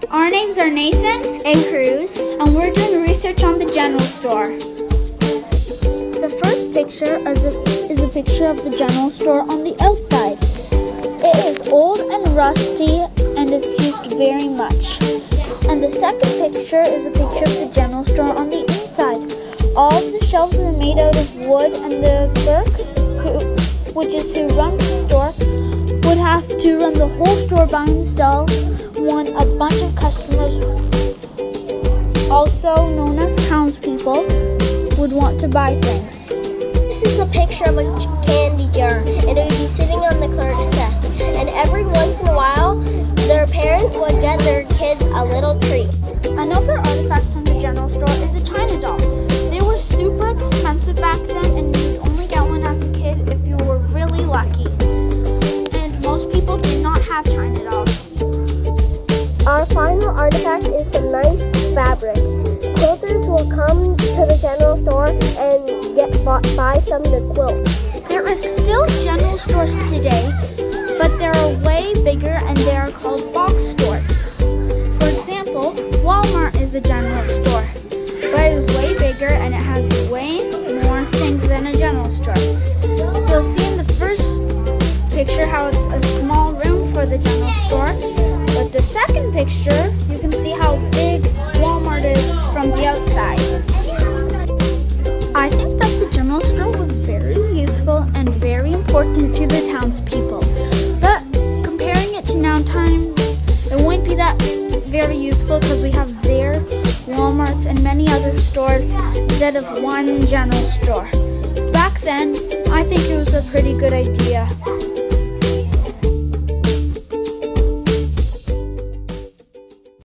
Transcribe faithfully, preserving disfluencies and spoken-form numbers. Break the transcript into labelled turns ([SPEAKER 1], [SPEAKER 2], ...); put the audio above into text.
[SPEAKER 1] Our names are Nathan and Cruz, and we're doing research on the general store. The first picture is a, is a picture of the general store on the outside. It is old and rusty and is used very much. And the second picture is a picture of the general store on the inside. All of the shelves were made out of wood, and the clerk, who, which is who runs the store, would have to run the whole store by himself when a bunch of customers, also known as townspeople, would want to buy things.
[SPEAKER 2] This is a picture of a candy jar, and it would be sitting on the clerk's desk. And every once in a while, their parent would get their kids a little treat.
[SPEAKER 1] Another artifact from the general store is a China doll. They were super expensive back then, and you'd only get one as a kid if you were really lucky. And most people did not have China dolls.
[SPEAKER 2] Our final artifact is some nice fabric. Quilters will come to the general store and get bought, buy some to quilt.
[SPEAKER 1] There are still general stores today, but they are way bigger and they are called box stores. For example, Walmart is a general store, but it is way bigger and it has way more things than a general store. So see in the first picture how it's a small room for the general store, but the second picture you can see how big Walmart is from the outside. I think that the general store was very useful and very important to the townspeople. But comparing it to now times, it wouldn't be that very useful because we have Zayres, Walmarts, and many other stores instead of one general store. Back then, I think it was a pretty good idea.